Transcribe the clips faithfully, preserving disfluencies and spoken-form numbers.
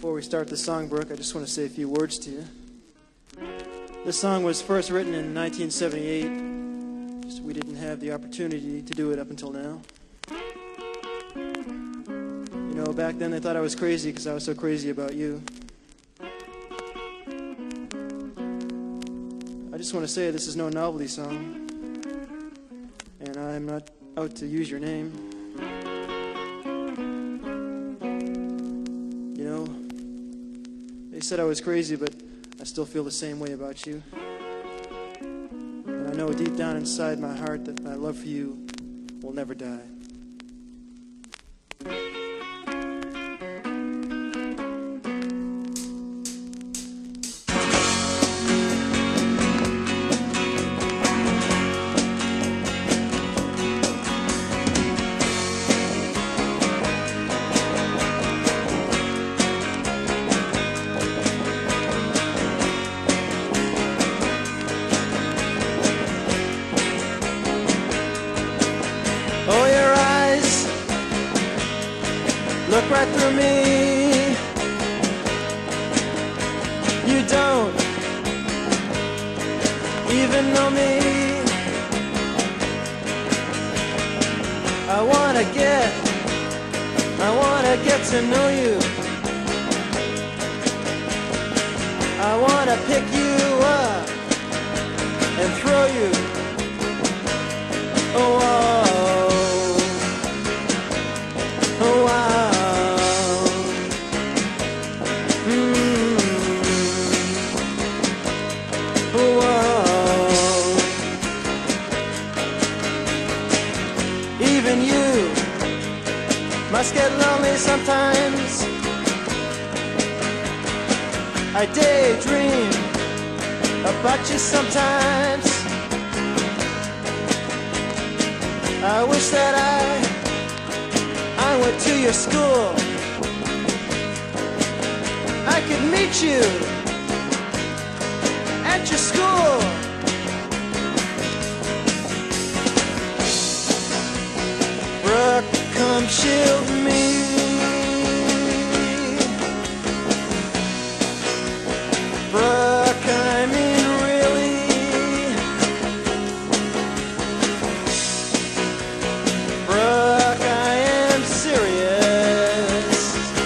Before we start the song, Brooke, I just want to say a few words to you. This song was first written in nineteen seventy-eight. Just we didn't have the opportunity to do it up until now. You know, back then they thought I was crazy because I was so crazy about you. I just want to say this is no novelty song, and I'm not out to use your name. You know, they said I was crazy, but I still feel the same way about you. And I know deep down inside my heart that my love for you will never die. Look right through me. You don't even know me. I wanna get, I wanna get to know you. I wanna pick you up and throw you. Oh, oh, oh, wow. Even you must get lonely sometimes. I daydream about you sometimes. I wish that I I went to your school. I could meet you at your school. Brooke, come shield me. Brooke, I mean really. Brooke, I am serious.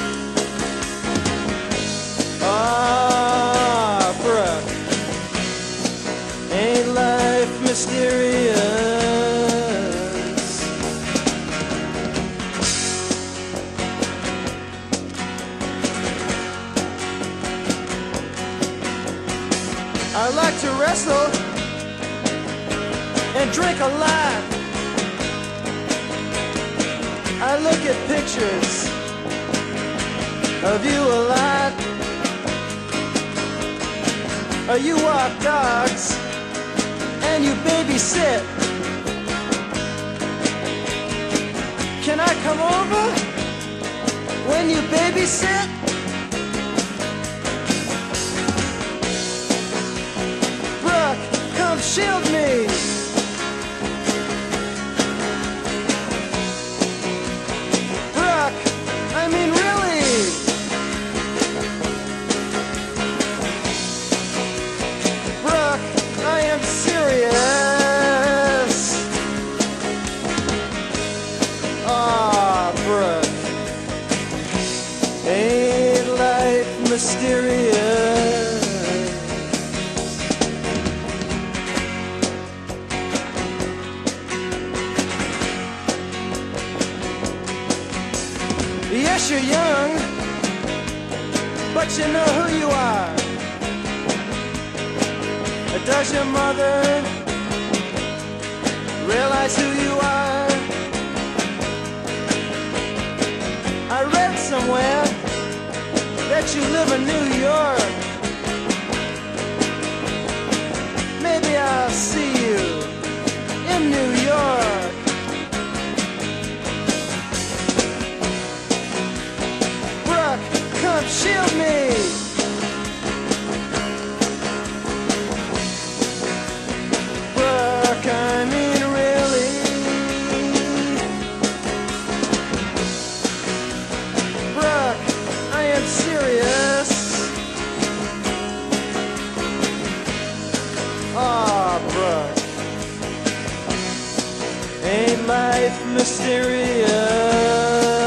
Ah, Brooke, ain't life mysterious? I like to wrestle and drink a lot. I look at pictures of you a lot. Uh, you walk dogs and you babysit. Can I come over when you babysit? Come shield me. Brooke, I mean really. Brooke, I am serious. Ah, Brooke, ain't life mysterious? Yes, you're young, but you know who you are. Does your mother realize who you are? I read somewhere that you live in New York. Maybe I'll see you in New York. Come shield me. Brooke, I mean really. Brooke, I am serious. Ain't life mysterious?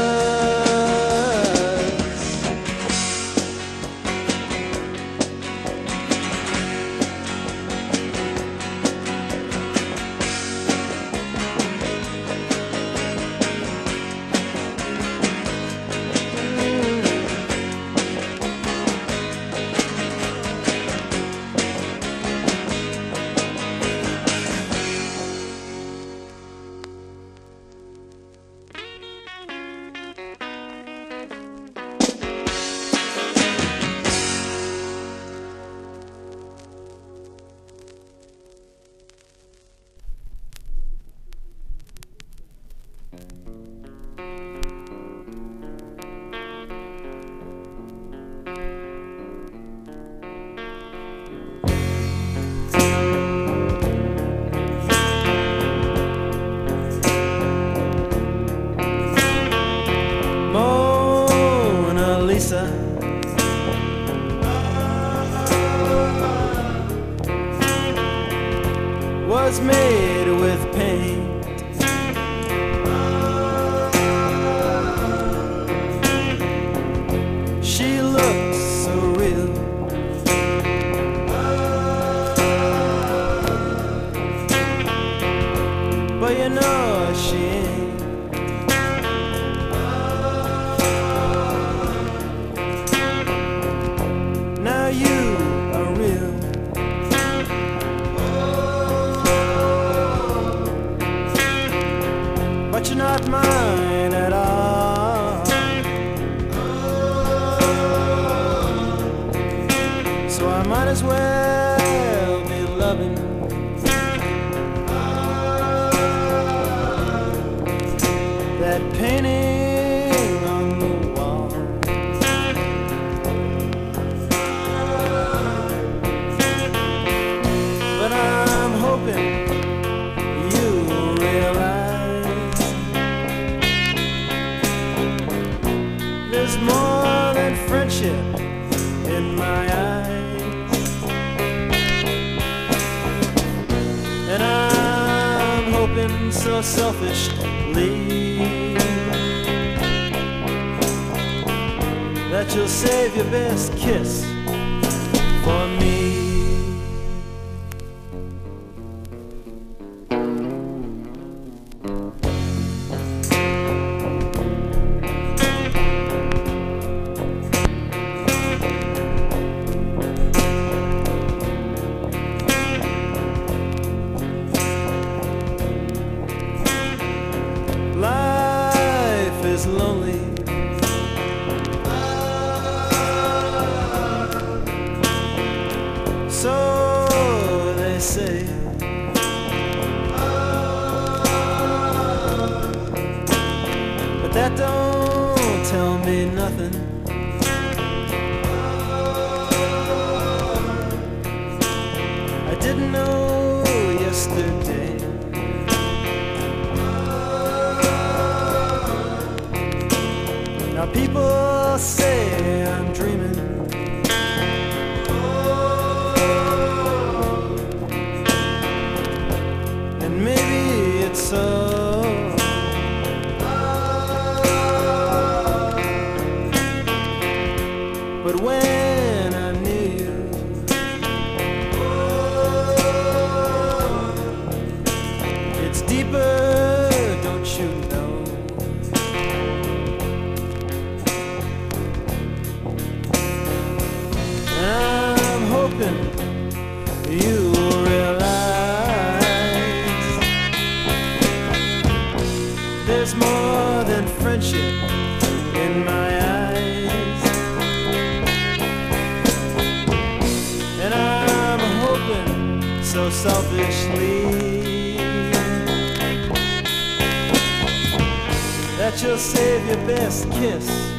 Mona Lisa was made with paint. She looks so real, but you know she ain't. Now you are real, but you're not mine at all. So I might as well be loving that painting on the wall. But I'm hoping you realize there's more than friendship in my eyes. And I'm hoping so selfishly that you'll save your best kiss for me. Life is lonely, so they say. But that don't tell me nothing. I didn't know yesterday. Now people say I'm dreaming, and maybe it's so. But when I'm near you, it's deeper, don't you know? I'm hoping you realize there's more than friendship in my eyes. And I'm hoping so selfishly that you'll save your best kiss